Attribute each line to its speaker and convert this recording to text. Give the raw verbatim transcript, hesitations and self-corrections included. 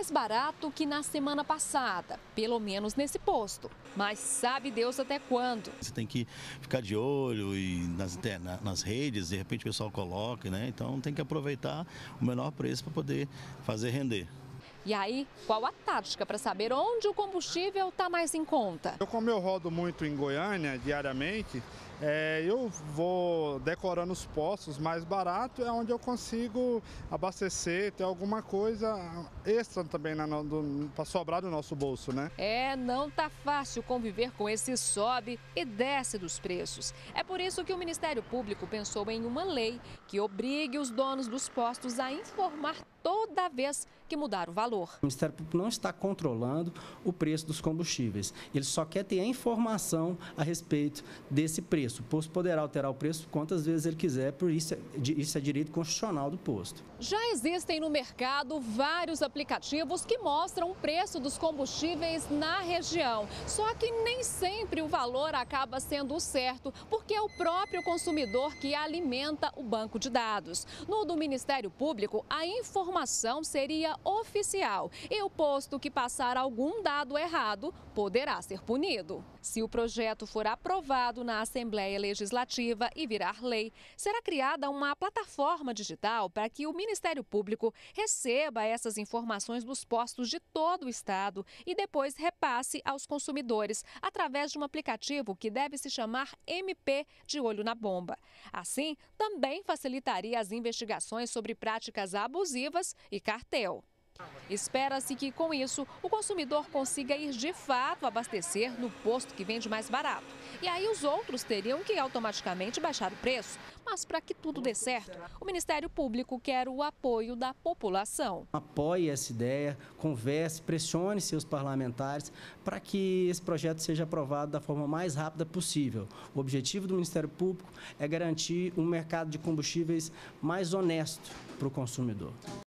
Speaker 1: mais barato que na semana passada, pelo menos nesse posto. Mas sabe Deus até quando.
Speaker 2: Você tem que ficar de olho e nas, nas redes, de repente o pessoal coloca, né? Então tem que aproveitar o menor preço para poder fazer render.
Speaker 1: E aí, qual a tática para saber onde o combustível está mais em conta?
Speaker 3: Eu, como eu rodo muito em Goiânia diariamente, é, eu vou decorando os postos mais baratos, é onde eu consigo abastecer, ter alguma coisa extra também para sobrar do nosso bolso, né?
Speaker 1: É, não tá fácil conviver com esse sobe e desce dos preços. É por isso que o Ministério Público pensou em uma lei que obrigue os donos dos postos a informar toda vez que mudar o valor.
Speaker 4: O Ministério Público não está controlando o preço dos combustíveis. Ele só quer ter a informação a respeito desse preço. O posto poderá alterar o preço quantas vezes ele quiser, por isso, isso é direito constitucional do posto.
Speaker 1: Já existem no mercado vários aplicativos que mostram o preço dos combustíveis na região. Só que nem sempre o valor acaba sendo o certo, porque é o próprio consumidor que alimenta o banco de dados. No do Ministério Público, a informação A informação seria oficial e o posto que passar algum dado errado poderá ser punido. Se o projeto for aprovado na Assembleia Legislativa e virar lei, será criada uma plataforma digital para que o Ministério Público receba essas informações dos postos de todo o estado e depois repasse aos consumidores através de um aplicativo que deve se chamar M P de Olho na Bomba. Assim, também facilitaria as investigações sobre práticas abusivas e cartel. Espera-se que, com isso, o consumidor consiga ir de fato abastecer no posto que vende mais barato. E aí os outros teriam que automaticamente baixar o preço. Mas para que tudo dê certo, o Ministério Público quer o apoio da população.
Speaker 4: Apoie essa ideia, converse, pressione seus parlamentares para que esse projeto seja aprovado da forma mais rápida possível. O objetivo do Ministério Público é garantir um mercado de combustíveis mais honesto para o consumidor.